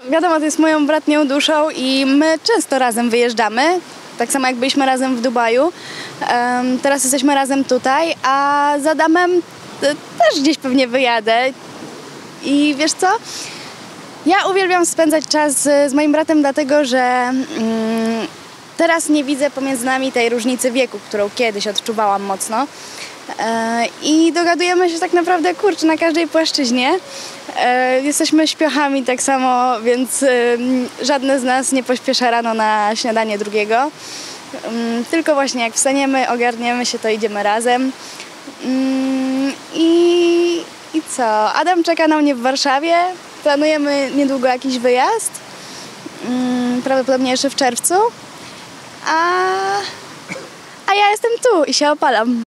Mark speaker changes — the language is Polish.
Speaker 1: wiadomo, to jest moją bratnią duszą i my często razem wyjeżdżamy. Tak samo jak byliśmy razem w Dubaju. Teraz jesteśmy razem tutaj, a z Adamem też gdzieś pewnie wyjadę. I wiesz co? Ja uwielbiam spędzać czas z moim bratem, dlatego że teraz nie widzę pomiędzy nami tej różnicy wieku, którą kiedyś odczuwałam mocno. I dogadujemy się tak naprawdę, kurczę, na każdej płaszczyźnie. Jesteśmy śpiochami tak samo, więc żadne z nas nie pośpiesza rano na śniadanie drugiego. Tylko właśnie jak wstaniemy, ogarniemy się, to idziemy razem. I co? Adam czeka na mnie w Warszawie. Planujemy niedługo jakiś wyjazd. Prawdopodobnie jeszcze w czerwcu. A ja jestem tu i się opalam.